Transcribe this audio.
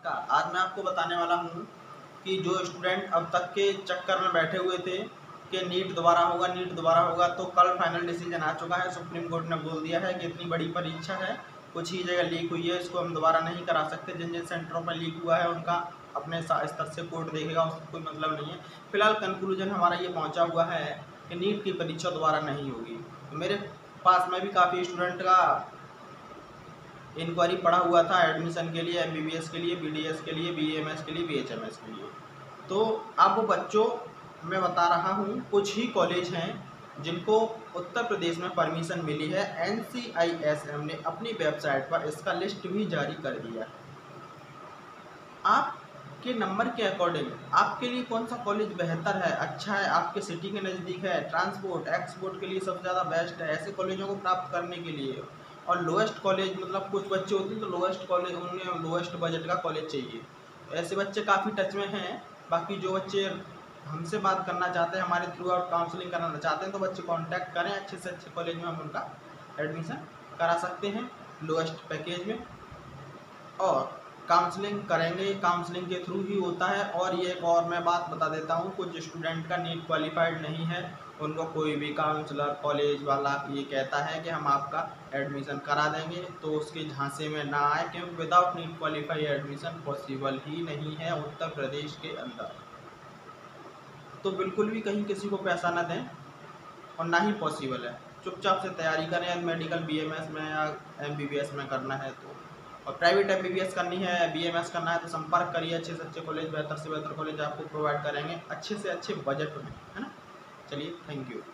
का आज मैं आपको बताने वाला हूँ कि जो स्टूडेंट अब तक के चक्कर में बैठे हुए थे कि नीट दोबारा होगा, तो कल फाइनल डिसीजन आ चुका है। सुप्रीम कोर्ट ने बोल दिया है कि इतनी बड़ी परीक्षा है, कुछ ही जगह लीक हुई है, इसको हम दोबारा नहीं करा सकते। जिन जिन सेंटरों पर लीक हुआ है उनका अपने स्तर से कोर्ट देखेगा, उसको कोई मतलब नहीं है। फिलहाल कंक्लूजन हमारा ये पहुँचा हुआ है कि नीट की परीक्षा दोबारा नहीं होगी। तो मेरे पास में भी काफ़ी स्टूडेंट का इंक्वायरी पड़ा हुआ था एडमिशन के लिए, एमबीबीएस के लिए, बीडीएस के लिए, बीएमएस के लिए, बीएचएमएस के लिए। तो अब बच्चों मैं बता रहा हूँ, कुछ ही कॉलेज हैं जिनको उत्तर प्रदेश में परमिशन मिली है। एनसीआईएसएम ने अपनी वेबसाइट पर इसका लिस्ट भी जारी कर दिया है। आपके नंबर के अकॉर्डिंग आपके लिए कौन सा कॉलेज बेहतर है, अच्छा है, आपके सिटी के नज़दीक है, ट्रांसपोर्ट एक्सपोर्ट के लिए सबसे ज़्यादा बेस्ट है, ऐसे कॉलेजों को प्राप्त करने के लिए। और लोएस्ट कॉलेज मतलब कुछ बच्चे होते हैं तो लोएस्ट कॉलेज, उन्हें लोएस्ट बजट का कॉलेज चाहिए। ऐसे बच्चे काफ़ी टच में हैं। बाकी जो बच्चे हमसे बात करना चाहते हैं, हमारे थ्रू आउट काउंसलिंग कराना चाहते हैं, तो बच्चे कांटेक्ट करें। अच्छे से अच्छे कॉलेज में हम उनका एडमिशन करा सकते हैं लोएस्ट पैकेज में, और काउंसलिंग करेंगे, काउंसलिंग के थ्रू ही होता है। और ये एक और मैं बात बता देता हूँ, कुछ स्टूडेंट का नीट क्वालिफाइड नहीं है, उनको कोई भी काउंसलर कॉलेज वाला ये कहता है कि हम आपका एडमिशन करा देंगे, तो उसके झांसे में ना आए, क्योंकि without NEET qualified admission possible ही नहीं है उत्तर प्रदेश के अंदर। तो बिल्कुल भी कहीं किसी को पैसा ना दें, और ना ही पॉसिबल है। चुपचाप से तैयारी करें, मेडिकल बीएमएस में या एमबीबीएस में करना है तो। और प्राइवेट एमबीबीएस करनी है, बीएमएस करना है, तो संपर्क करिए। अच्छे से अच्छे कॉलेज, बेहतर से बेहतर कॉलेज आपको प्रोवाइड करेंगे, अच्छे से अच्छे बजट में, है ना। चलिए, थैंक यू।